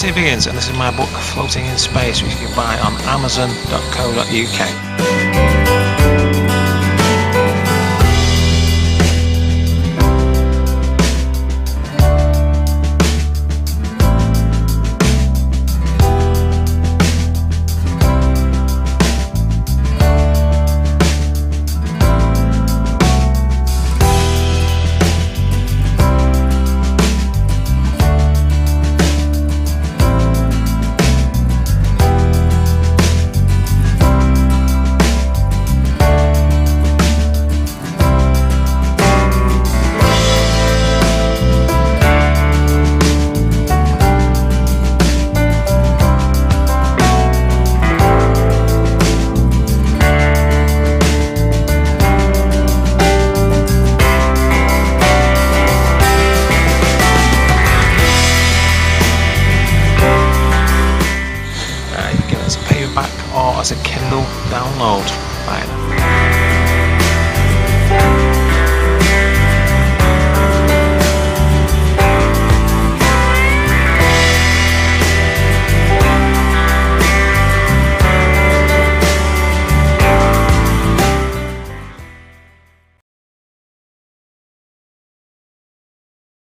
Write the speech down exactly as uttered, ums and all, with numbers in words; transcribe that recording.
Steve Higgins, and this is my book Floating in Space, which you can buy on amazon dot co dot uk.